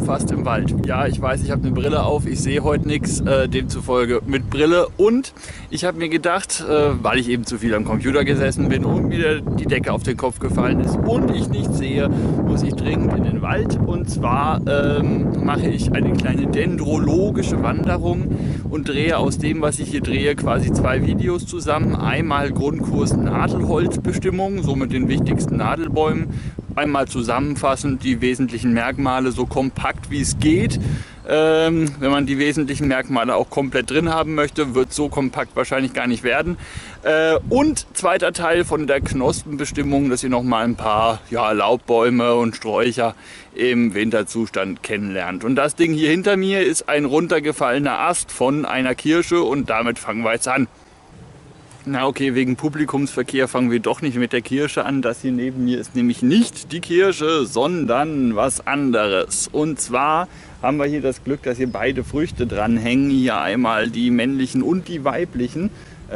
fast im Wald. Ja, ich weiß, ich habe eine Brille auf, ich sehe heute nichts, demzufolge mit Brille. Und ich habe mir gedacht, weil ich eben zu viel am Computer gesessen bin und mir die Decke auf den Kopf gefallen ist und ich nichts sehe, muss ich dringend in den Wald. Und zwar mache ich eine kleine dendrologische Wanderung und drehe aus dem, was ich hier drehe, quasi 2 Videos zusammen. Einmal Grundkurs Nadelholzbestimmung, so mit den wichtigsten Nadelbäumen. Einmal zusammenfassend die wesentlichen Merkmale so kompakt wie es geht. Wenn man die wesentlichen Merkmale auch komplett drin haben möchte, wird so kompakt wahrscheinlich gar nicht werden. Und zweiter Teil von der Knospenbestimmung, dass ihr noch mal ein paar Laubbäume und Sträucher im Winterzustand kennenlernt. Und das Ding hier hinter mir ist ein runtergefallener Ast von einer Kirsche und damit fangen wir jetzt an. Na okay, wegen Publikumsverkehr fangen wir doch nicht mit der Kirsche an. Das hier neben mir ist nämlich nicht die Kirsche, sondern was anderes. Und zwar haben wir hier das Glück, dass hier beide Früchte dranhängen. Hier einmal die männlichen und die weiblichen.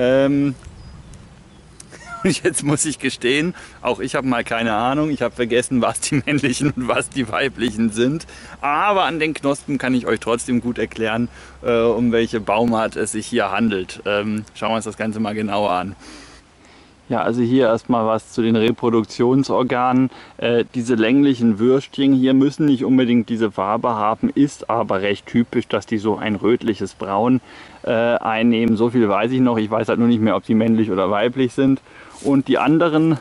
Jetzt muss ich gestehen, auch ich habe mal keine Ahnung. Ich habe vergessen, was die männlichen und was die weiblichen sind. Aber an den Knospen kann ich euch trotzdem gut erklären, um welche Baumart es sich hier handelt. Schauen wir uns das Ganze mal genauer an. Ja, also hier erstmal was zu den Reproduktionsorganen. Diese länglichen Würstchen hier müssen nicht unbedingt diese Farbe haben, ist aber recht typisch, dass die so ein rötliches Braun einnehmen. So viel weiß ich noch. Ich weiß halt nur nicht mehr, ob die männlich oder weiblich sind. Und die anderen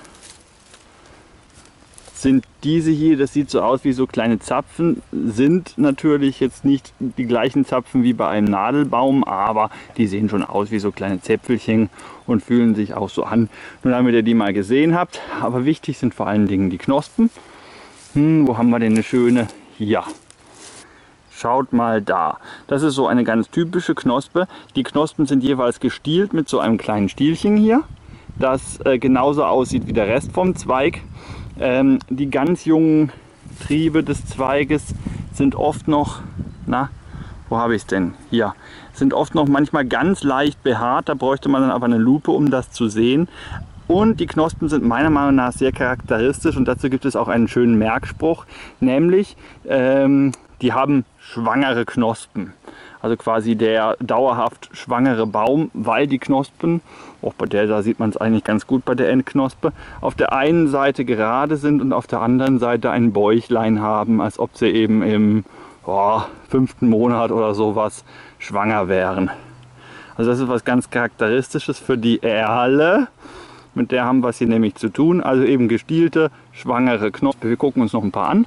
sind diese hier, das sieht so aus wie so kleine Zapfen, sind natürlich jetzt nicht die gleichen Zapfen wie bei einem Nadelbaum, aber die sehen schon aus wie so kleine Zäpfelchen und fühlen sich auch so an. Nur damit ihr die mal gesehen habt, aber wichtig sind vor allen Dingen die Knospen. Wo haben wir denn eine schöne? Hier. Schaut mal da. Das ist so eine ganz typische Knospe. Die Knospen sind jeweils gestielt mit so einem kleinen Stielchen hier, das genauso aussieht wie der Rest vom Zweig. Die ganz jungen Triebe des Zweiges sind oft noch, wo habe ich es denn? Hier. Sind oft noch manchmal ganz leicht behaart, da bräuchte man dann aber eine Lupe, um das zu sehen. Und die Knospen sind meiner Meinung nach sehr charakteristisch und dazu gibt es auch einen schönen Merkspruch, nämlich die haben schwangere Knospen. Also quasi der dauerhaft schwangere Baum, weil die Knospen, auch bei der da sieht man es eigentlich ganz gut bei der Endknospe, auf der einen Seite gerade sind und auf der anderen Seite ein Bäuchlein haben, als ob sie eben im 5. Monat oder sowas schwanger wären. Also das ist was ganz Charakteristisches für die Erle. Mit der haben wir es hier nämlich zu tun. Also eben gestielte, schwangere Knospen. Wir gucken uns noch ein paar an.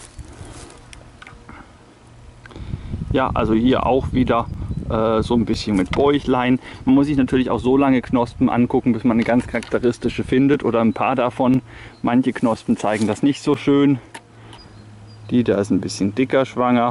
Ja, also hier auch wieder so ein bisschen mit Bäuchlein. Man muss sich natürlich auch so lange Knospen angucken, bis man eine ganz charakteristische findet oder ein paar davon. Manche Knospen zeigen das nicht so schön. Die da ist ein bisschen dicker schwanger.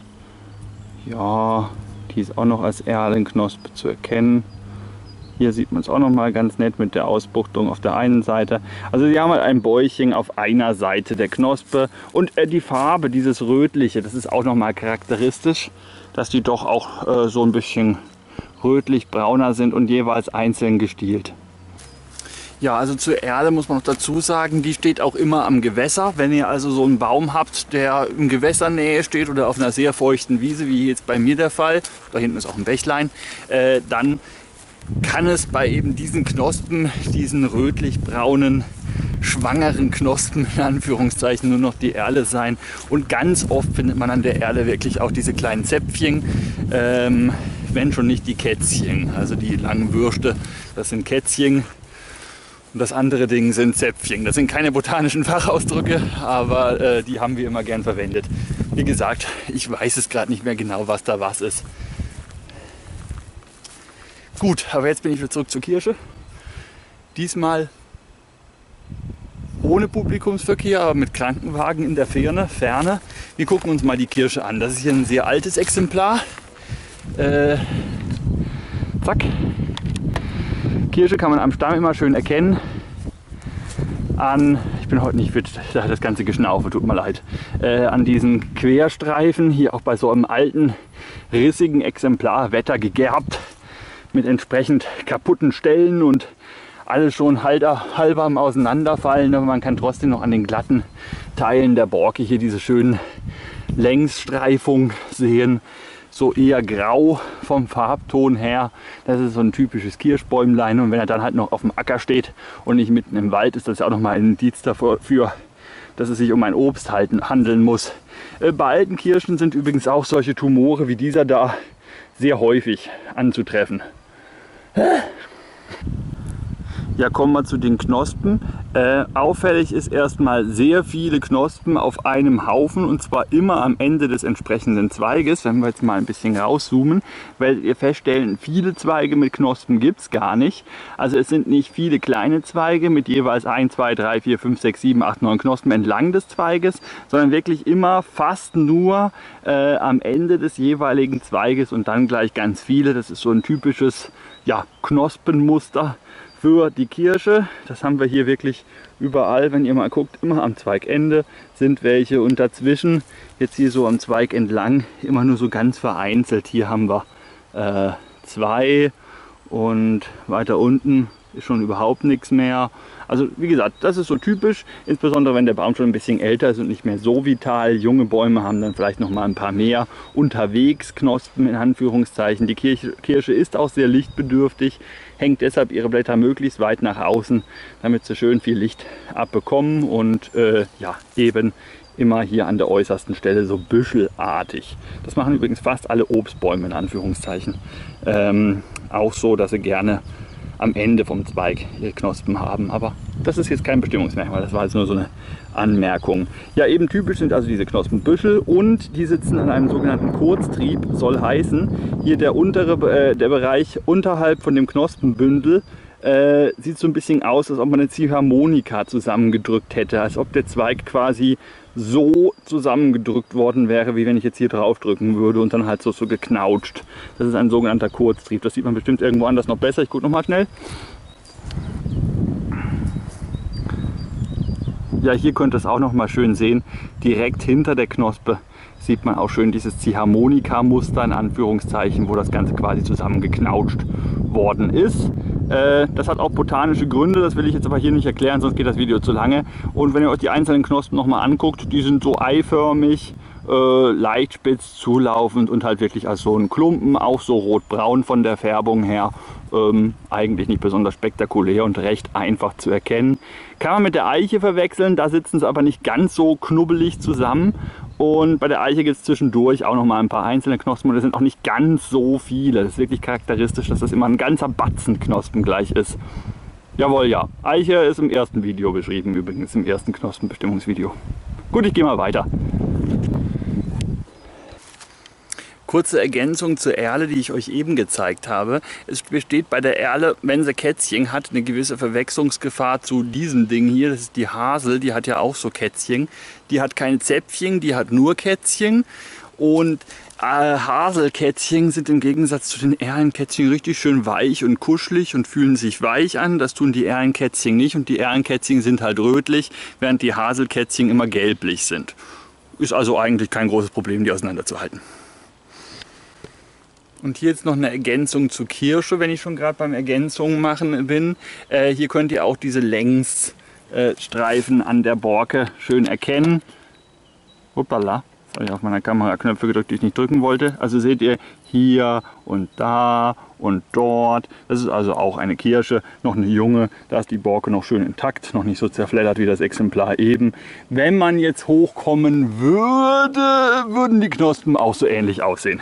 Ja, die ist auch noch als Erlenknospe zu erkennen. Hier sieht man es auch noch mal ganz nett mit der Ausbuchtung auf der einen Seite. Also sie haben halt ein Bäuchchen auf einer Seite der Knospe. Und die Farbe, dieses Rötliche, das ist auch noch mal charakteristisch, dass die doch auch so ein bisschen rötlich-brauner sind und jeweils einzeln gestielt. Ja, also zur Erle muss man noch dazu sagen, die steht auch immer am Gewässer. Wenn ihr also so einen Baum habt, der in Gewässernähe steht oder auf einer sehr feuchten Wiese, wie jetzt bei mir der Fall, da hinten ist auch ein Bächlein, dann kann es bei eben diesen Knospen, diesen rötlich-braunen, schwangeren Knospen in Anführungszeichen nur noch die Erle sein. Und ganz oft findet man an der Erle wirklich auch diese kleinen Zäpfchen, wenn schon nicht die Kätzchen. Also die langen Würste, das sind Kätzchen. Und das andere Ding sind Zäpfchen. Das sind keine botanischen Fachausdrücke, aber die haben wir immer gern verwendet. Wie gesagt, ich weiß es gerade nicht mehr genau, was da was ist. Gut, aber jetzt bin ich wieder zurück zur Kirsche. Diesmal ohne Publikumsverkehr, aber mit Krankenwagen in der Ferne. Wir gucken uns mal die Kirsche an. Das ist hier ein sehr altes Exemplar. Zack. Kirsche kann man am Stamm immer schön erkennen. Ich bin heute nicht fit, das ganze Geschnaufe, tut mir leid. An diesen Querstreifen, hier auch bei so einem alten, rissigen Exemplar, wettergegerbt, mit entsprechend kaputten Stellen und alles schon halb am Auseinanderfallen, aber man kann trotzdem noch an den glatten Teilen der Borke hier diese schönen Längsstreifung sehen. So eher grau vom Farbton her. Das ist so ein typisches Kirschbäumlein, und wenn er dann halt noch auf dem Acker steht und nicht mitten im Wald, ist das ja auch nochmal ein Indiz dafür, dass es sich um ein Obst handeln muss. Bei alten Kirschen sind übrigens auch solche Tumore wie dieser da sehr häufig anzutreffen. Ja, kommen wir zu den Knospen. Auffällig ist erstmal sehr viele Knospen auf einem Haufen, und zwar immer am Ende des entsprechenden Zweiges. Wenn wir jetzt mal ein bisschen rauszoomen, werdet ihr feststellen, viele Zweige mit Knospen gibt es gar nicht. Also es sind nicht viele kleine Zweige mit jeweils 1, 2, 3, 4, 5, 6, 7, 8, 9 Knospen entlang des Zweiges, sondern wirklich immer fast nur am Ende des jeweiligen Zweiges und dann gleich ganz viele. Das ist so ein typisches, ja, Knospenmuster für die Kirsche. Das haben wir hier wirklich überall, wenn ihr mal guckt, immer am Zweigende sind welche, und dazwischen, jetzt hier so am Zweig entlang, immer nur so ganz vereinzelt. Hier haben wir 2 und weiter unten ist schon überhaupt nichts mehr. Also wie gesagt, das ist so typisch, insbesondere wenn der Baum schon ein bisschen älter ist und nicht mehr so vital. Junge Bäume haben dann vielleicht noch mal ein paar mehr unterwegs Knospen in Anführungszeichen. Die Kirsche ist auch sehr lichtbedürftig, hängt deshalb ihre Blätter möglichst weit nach außen, damit sie schön viel Licht abbekommen, und ja, eben immer hier an der äußersten Stelle so büschelartig. Das machen übrigens fast alle Obstbäume in Anführungszeichen. Auch so, dass sie gerne am Ende vom Zweig ihre Knospen haben, aber das ist jetzt kein Bestimmungsmerkmal, das war jetzt nur so eine Anmerkung. Ja, eben typisch sind also diese Knospenbüschel, und die sitzen an einem sogenannten Kurztrieb, soll heißen, hier der der Bereich unterhalb von dem Knospenbündel sieht so ein bisschen aus, als ob man eine Ziehharmonika zusammengedrückt hätte, als ob der Zweig quasi so zusammengedrückt worden wäre, wie wenn ich jetzt hier drauf drücken würde und dann halt so geknautscht. Das ist ein sogenannter Kurztrieb. Das sieht man bestimmt irgendwo anders noch besser. Ich gucke noch mal schnell. Ja, hier könnt ihr es auch noch mal schön sehen. Direkt hinter der Knospe sieht man auch schön dieses Ziehharmonika-Muster in Anführungszeichen, wo das Ganze quasi zusammengeknautscht worden ist. Das hat auch botanische Gründe, das will ich jetzt aber hier nicht erklären, sonst geht das Video zu lange. Und wenn ihr euch die einzelnen Knospen noch mal anguckt, die sind so eiförmig, leicht spitz, zulaufend und halt wirklich als so ein Klumpen, auch so rotbraun von der Färbung her. Eigentlich nicht besonders spektakulär und recht einfach zu erkennen. Kann man mit der Eiche verwechseln, da sitzen sie aber nicht ganz so knubbelig zusammen. Und bei der Eiche gibt es zwischendurch auch noch mal ein paar einzelne Knospen, und das sind auch nicht ganz so viele. Das ist wirklich charakteristisch, dass das immer ein ganzer Batzen Knospen gleich ist. Jawohl, ja. Eiche ist im ersten Video beschrieben, übrigens im ersten Knospenbestimmungsvideo. Gut, ich gehe mal weiter. Kurze Ergänzung zur Erle, die ich euch eben gezeigt habe. Es besteht bei der Erle, wenn sie Kätzchen hat, eine gewisse Verwechslungsgefahr zu diesem Ding hier. Das ist die Hasel, die hat ja auch so Kätzchen. Die hat keine Zäpfchen, die hat nur Kätzchen. Und Haselkätzchen sind im Gegensatz zu den Erlenkätzchen richtig schön weich und kuschelig und fühlen sich weich an. Das tun die Erlenkätzchen nicht, und die Erlenkätzchen sind halt rötlich, während die Haselkätzchen immer gelblich sind. Ist also eigentlich kein großes Problem, die auseinanderzuhalten. Und hier jetzt noch eine Ergänzung zur Kirsche, wenn ich schon gerade beim Ergänzungen machen bin. Hier könnt ihr auch diese Längsstreifen an der Borke schön erkennen. Hoppala, jetzt habe ich auf meiner Kamera Knöpfe gedrückt, die ich nicht drücken wollte. Also seht ihr hier und da und dort. Das ist also auch eine Kirsche, noch eine junge. Da ist die Borke noch schön intakt, noch nicht so zerfleddert wie das Exemplar eben. Wenn man jetzt hochkommen würde, würden die Knospen auch so ähnlich aussehen.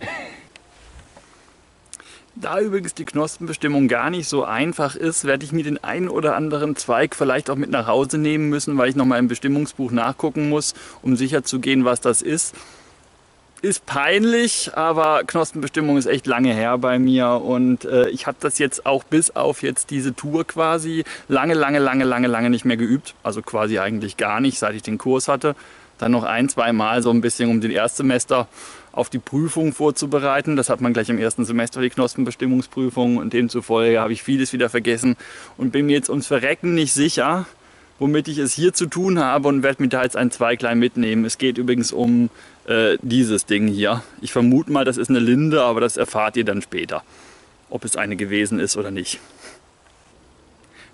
Da übrigens die Knospenbestimmung gar nicht so einfach ist, werde ich mir den einen oder anderen Zweig vielleicht auch mit nach Hause nehmen müssen, weil ich nochmal im Bestimmungsbuch nachgucken muss, um sicher zu gehen, was das ist. Ist peinlich, aber Knospenbestimmung ist echt lange her bei mir, und ich habe das jetzt auch bis auf jetzt diese Tour quasi lange nicht mehr geübt. Also quasi eigentlich gar nicht, seit ich den Kurs hatte. Dann noch ein-, zweimal so ein bisschen, um den Erstsemester auf die Prüfung vorzubereiten. Das hat man gleich im ersten Semester, die Knospenbestimmungsprüfung, und demzufolge habe ich vieles wieder vergessen und bin mir jetzt ums Verrecken nicht sicher, womit ich es hier zu tun habe, und werde mir da jetzt ein Zweiglein mitnehmen. Es geht übrigens um dieses Ding hier. Ich vermute mal, das ist eine Linde, aber das erfahrt ihr dann später, ob es eine gewesen ist oder nicht.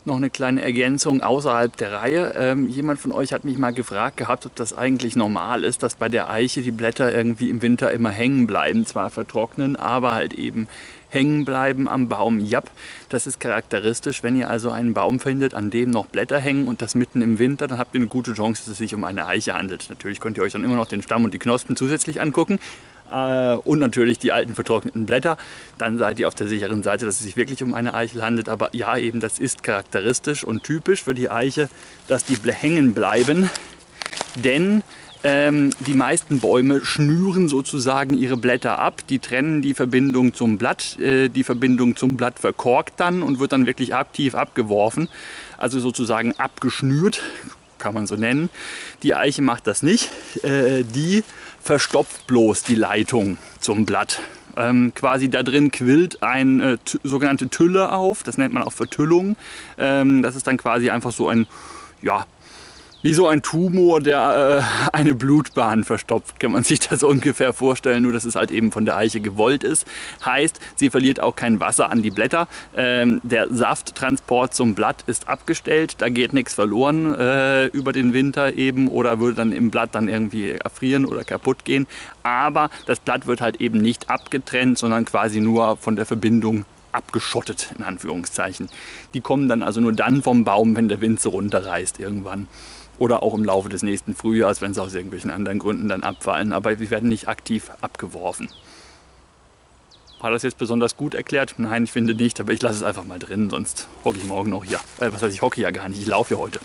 Noch eine kleine Ergänzung außerhalb der Reihe. Jemand von euch hat mich mal gefragt gehabt, ob das eigentlich normal ist, dass bei der Eiche die Blätter irgendwie im Winter immer hängen bleiben, zwar vertrocknen, aber halt eben hängen bleiben am Baum. Ja, das ist charakteristisch. Wenn ihr also einen Baum findet, an dem noch Blätter hängen und das mitten im Winter, dann habt ihr eine gute Chance, dass es sich um eine Eiche handelt. Natürlich könnt ihr euch dann immer noch den Stamm und die Knospen zusätzlich angucken. Und natürlich die alten vertrockneten Blätter, dann seid ihr auf der sicheren Seite, dass es sich wirklich um eine Eichel handelt. Aber ja, eben das ist charakteristisch und typisch für die Eiche, dass die hängen bleiben, denn die meisten Bäume schnüren sozusagen ihre Blätter ab, die trennen die Verbindung zum Blatt, die Verbindung zum Blatt verkorkt dann und wird dann wirklich aktiv abgeworfen, also sozusagen abgeschnürt, kann man so nennen. Die Eiche macht das nicht, die verstopft bloß die Leitung zum Blatt. Quasi da drin quillt eine sogenannte Tülle auf, das nennt man auch Vertüllung. Das ist dann quasi einfach so ein, ja, wie so ein Tumor, der eine Blutbahn verstopft, kann man sich das ungefähr vorstellen, nur dass es halt eben von der Eiche gewollt ist. Heißt, sie verliert auch kein Wasser an die Blätter. Der Safttransport zum Blatt ist abgestellt, da geht nichts verloren über den Winter eben oder würde dann im Blatt dann irgendwie erfrieren oder kaputt gehen. Aber das Blatt wird halt eben nicht abgetrennt, sondern quasi nur von der Verbindung abgeschottet, in Anführungszeichen. Die kommen dann also nur dann vom Baum, wenn der Wind so runterreißt irgendwann. Oder auch im Laufe des nächsten Frühjahrs, wenn sie aus irgendwelchen anderen Gründen dann abfallen. Aber sie werden nicht aktiv abgeworfen. Hat das jetzt besonders gut erklärt? Nein, ich finde nicht, aber ich lasse es einfach mal drin, sonst hocke ich morgen noch hier. Was heißt, ich hocke ja gar nicht, ich laufe ja heute.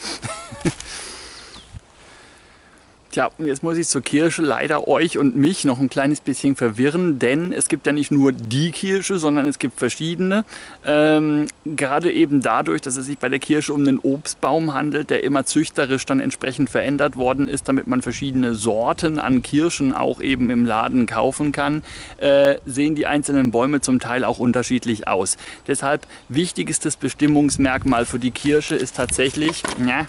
Tja, jetzt muss ich zur Kirsche leider euch und mich noch ein kleines bisschen verwirren, denn es gibt ja nicht nur die Kirsche, sondern es gibt verschiedene. Gerade eben dadurch, dass es sich bei der Kirsche um einen Obstbaum handelt, der immer züchterisch dann entsprechend verändert worden ist, damit man verschiedene Sorten an Kirschen auch eben im Laden kaufen kann, sehen die einzelnen Bäume zum Teil auch unterschiedlich aus. Deshalb wichtigstes Bestimmungsmerkmal für die Kirsche ist tatsächlich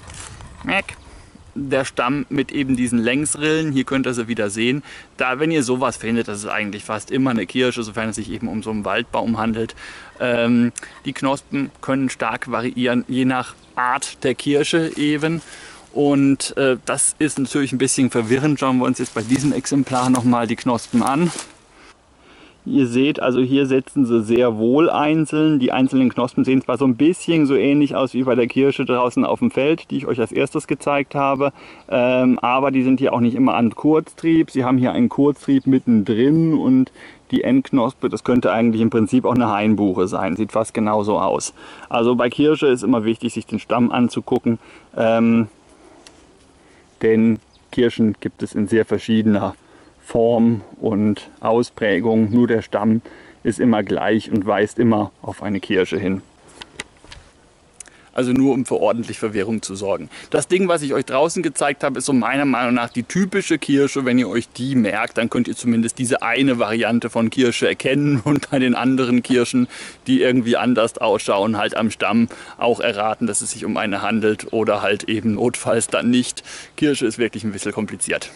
der Stamm mit eben diesen Längsrillen. Hier könnt ihr sie wieder sehen. Da, wenn ihr sowas findet, das ist eigentlich fast immer eine Kirsche, sofern es sich eben um so einen Waldbaum handelt. Die Knospen können stark variieren, je nach Art der Kirsche eben. Und das ist natürlich ein bisschen verwirrend. Schauen wir uns jetzt bei diesem Exemplar nochmal die Knospen an. Ihr seht, also hier setzen sie sehr wohl einzeln. Die einzelnen Knospen sehen zwar so ein bisschen so ähnlich aus wie bei der Kirsche draußen auf dem Feld, die ich euch als erstes gezeigt habe, aber die sind hier auch nicht immer an Kurztrieb. Sie haben hier einen Kurztrieb mittendrin und die Endknospe, das könnte eigentlich im Prinzip auch eine Hainbuche sein. Sieht fast genauso aus. Also bei Kirsche ist immer wichtig, sich den Stamm anzugucken, denn Kirschen gibt es in sehr verschiedener Form und Ausprägung, nur der Stamm ist immer gleich und weist immer auf eine Kirsche hin. Also nur um für ordentlich Verwirrung zu sorgen. Das Ding, was ich euch draußen gezeigt habe, ist so meiner Meinung nach die typische Kirsche. Wenn ihr euch die merkt, dann könnt ihr zumindest diese eine Variante von Kirsche erkennen und bei den anderen Kirschen, die irgendwie anders ausschauen, halt am Stamm auch erraten, dass es sich um eine handelt oder halt eben notfalls dann nicht. Kirsche ist wirklich ein bisschen kompliziert.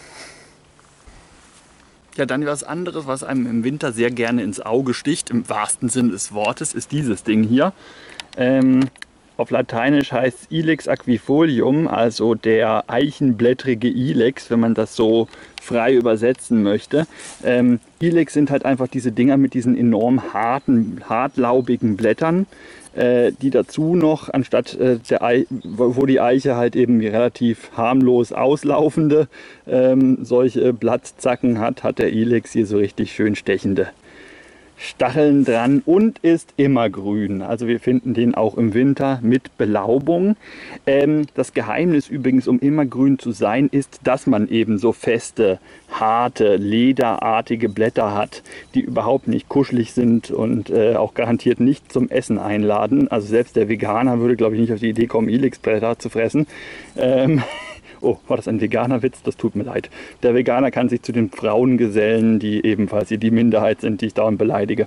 Ja, dann was anderes, was einem im Winter sehr gerne ins Auge sticht, im wahrsten Sinne des Wortes, ist dieses Ding hier. Auf Lateinisch heißt es Ilex aquifolium, also der eichenblättrige Ilex, wenn man das so frei übersetzen möchte. Ilex sind halt einfach diese Dinger mit diesen enorm hartlaubigen Blättern, die dazu noch, anstatt wo die Eiche halt eben relativ harmlos auslaufende solche Blattzacken hat, hat der Ilex hier so richtig schön stechende Stacheln dran und ist immergrün. Also wir finden den auch im Winter mit Belaubung. Das Geheimnis übrigens, um immergrün zu sein, ist, dass man eben so feste, harte, lederartige Blätter hat, die überhaupt nicht kuschelig sind und auch garantiert nicht zum Essen einladen. Also selbst der Veganer würde, glaube ich, nicht auf die Idee kommen, Ilex-Blätter zu fressen. Oh, war das ein veganer Witz? Das tut mir leid. Der Veganer kann sich zu den Frauen gesellen, die ebenfalls die Minderheit sind, die ich dauernd beleidige.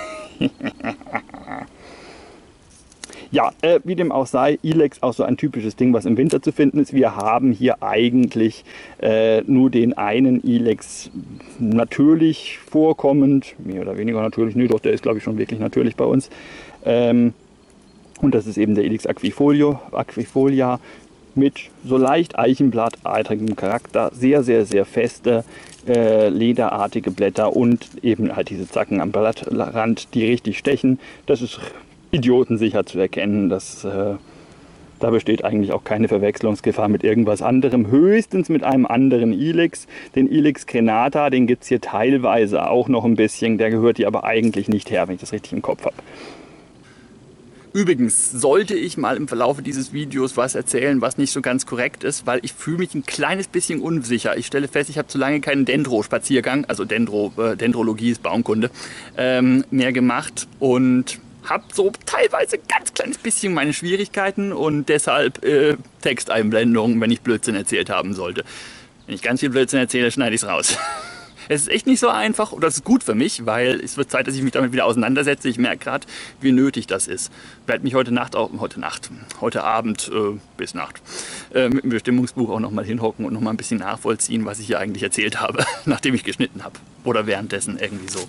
Ja, wie dem auch sei, Ilex auch so ein typisches Ding, was im Winter zu finden ist. Wir haben hier eigentlich nur den einen Ilex natürlich vorkommend, mehr oder weniger natürlich, nee, doch, der ist glaube ich schon wirklich natürlich bei uns. Und Und das ist eben der Ilex aquifolia mit so leicht eichenblattartigem Charakter, sehr, sehr, sehr feste, lederartige Blätter und eben halt diese Zacken am Blattrand, die richtig stechen. Das ist idiotensicher zu erkennen. Da besteht eigentlich auch keine Verwechslungsgefahr mit irgendwas anderem, höchstens mit einem anderen Ilex. Den Ilex crenata, den gibt es hier teilweise auch noch ein bisschen, der gehört hier aber eigentlich nicht her, wenn ich das richtig im Kopf habe. Übrigens, sollte ich mal im Verlauf dieses Videos was erzählen, was nicht so ganz korrekt ist, weil ich fühle mich ein kleines bisschen unsicher. Ich stelle fest, ich habe zu lange keinen Dendro-Spaziergang, also Dendrologie ist Baumkunde, mehr gemacht und habe so teilweise ganz kleines bisschen meine Schwierigkeiten und deshalb Texteinblendungen, wenn ich Blödsinn erzählt haben sollte. Wenn ich ganz viel Blödsinn erzähle, schneide ich es raus. Es ist echt nicht so einfach und das ist gut für mich, weil es wird Zeit, dass ich mich damit wieder auseinandersetze. Ich merke gerade, wie nötig das ist. Ich werde mich heute Abend bis Nacht mit dem Bestimmungsbuch auch nochmal hinhocken und nochmal ein bisschen nachvollziehen, was ich hier eigentlich erzählt habe, nachdem ich geschnitten habe. Oder währenddessen irgendwie so.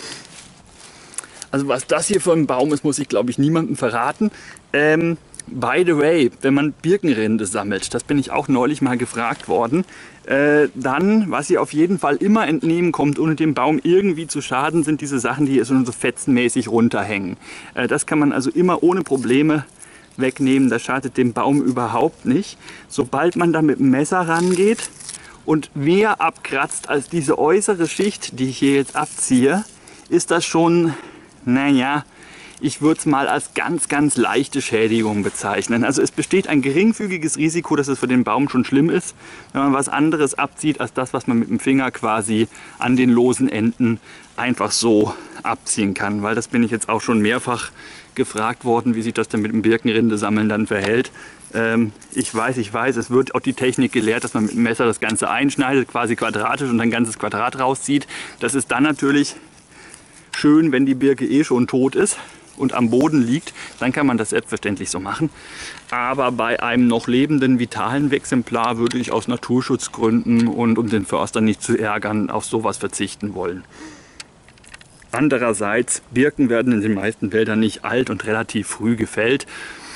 Also was das hier für ein Baum ist, muss ich glaube ich niemandem verraten. By the way, wenn man Birkenrinde sammelt, das bin ich auch neulich mal gefragt worden, dann, was ihr auf jeden Fall immer entnehmen kommt, ohne dem Baum irgendwie zu schaden, sind diese Sachen, die hier so fetzenmäßig runterhängen. Das kann man also immer ohne Probleme wegnehmen, das schadet dem Baum überhaupt nicht. Sobald man da mit dem Messer rangeht und mehr abkratzt als diese äußere Schicht, die ich hier jetzt abziehe, ist das schon, naja, ich würde es mal als ganz, ganz leichte Schädigung bezeichnen. Also es besteht ein geringfügiges Risiko, dass es für den Baum schon schlimm ist, wenn man was anderes abzieht, als das, was man mit dem Finger quasi an den losen Enden einfach so abziehen kann. Weil das bin ich jetzt auch schon mehrfach gefragt worden, wie sich das denn mit dem Birkenrindesammeln dann verhält. Ich weiß, es wird auch die Technik gelehrt, dass man mit dem Messer das Ganze einschneidet, quasi quadratisch und ein ganzes Quadrat rauszieht. Das ist dann natürlich schön, wenn die Birke eh schon tot ist und am Boden liegt, dann kann man das selbstverständlich so machen. Aber bei einem noch lebenden, vitalen Exemplar würde ich aus Naturschutzgründen und um den Förster nicht zu ärgern, auf sowas verzichten wollen. Andererseits, Birken werden in den meisten Wäldern nicht alt und relativ früh gefällt.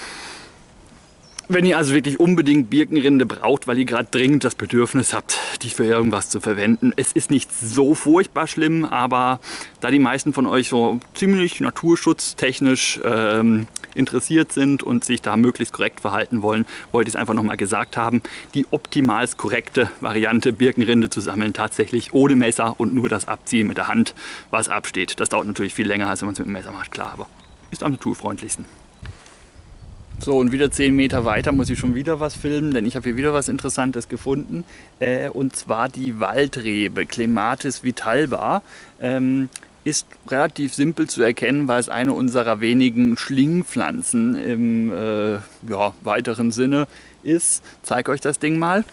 Wenn ihr also wirklich unbedingt Birkenrinde braucht, weil ihr gerade dringend das Bedürfnis habt, die für irgendwas zu verwenden. Es ist nicht so furchtbar schlimm, aber da die meisten von euch so ziemlich naturschutztechnisch interessiert sind und sich da möglichst korrekt verhalten wollen, wollte ich es einfach nochmal gesagt haben. Die optimalst korrekte Variante, Birkenrinde zu sammeln, tatsächlich ohne Messer und nur das Abziehen mit der Hand, was absteht. Das dauert natürlich viel länger, als wenn man es mit dem Messer macht, klar, aber ist am naturfreundlichsten. So, und wieder 10 Meter weiter muss ich schon wieder was filmen, denn ich habe hier wieder was Interessantes gefunden. Und zwar die Waldrebe, Clematis vitalba. Ist relativ simpel zu erkennen, weil es eine unserer wenigen Schlingpflanzen im weiteren Sinne ist. Ich zeige euch das Ding mal.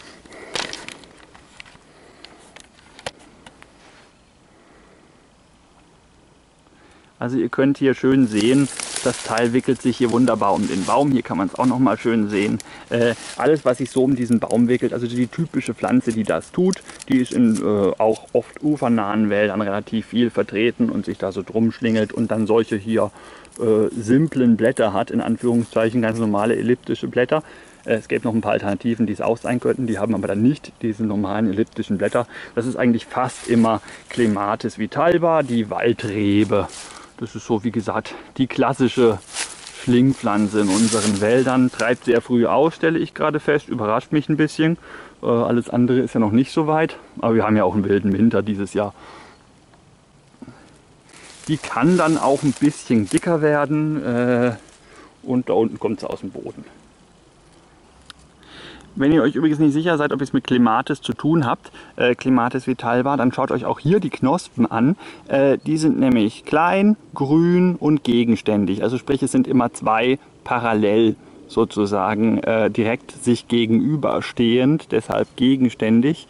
Also ihr könnt hier schön sehen, das Teil wickelt sich hier wunderbar um den Baum. Hier kann man es auch noch mal schön sehen. Alles, was sich so um diesen Baum wickelt, also die typische Pflanze, die das tut, die ist in auch oft ufernahen Wäldern relativ viel vertreten und sich da so drum schlingelt und dann solche hier simplen Blätter hat, in Anführungszeichen ganz normale elliptische Blätter. Es gäbe noch ein paar Alternativen, die es auch sein könnten, die haben aber dann nicht diese normalen elliptischen Blätter. Das ist eigentlich fast immer Clematis vitalba, die Waldrebe. Das ist so, wie gesagt, die klassische Schlingpflanze in unseren Wäldern. Treibt sehr früh aus, stelle ich gerade fest. Überrascht mich ein bisschen. Alles andere ist ja noch nicht so weit. Aber wir haben ja auch einen wilden Winter dieses Jahr. Die kann dann auch ein bisschen dicker werden. Und da unten kommt sie aus dem Boden. Wenn ihr euch übrigens nicht sicher seid, ob ihr es mit Clematis zu tun habt, Clematis vitalba, dann schaut euch auch hier die Knospen an. Die sind nämlich klein, grün und gegenständig. Also sprich, es sind immer zwei parallel sozusagen direkt sich gegenüberstehend, deshalb gegenständig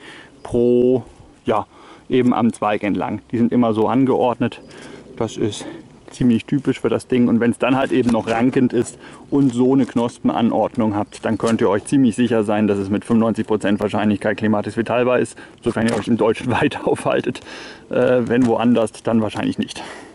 eben am Zweig entlang. Die sind immer so angeordnet. Das ist ziemlich typisch für das Ding, und wenn es dann halt eben noch rankend ist und so eine Knospenanordnung habt, dann könnt ihr euch ziemlich sicher sein, dass es mit 95% Wahrscheinlichkeit Clematis vitalba ist, sofern ihr euch im deutschen Wald aufhaltet. Wenn woanders, dann wahrscheinlich nicht.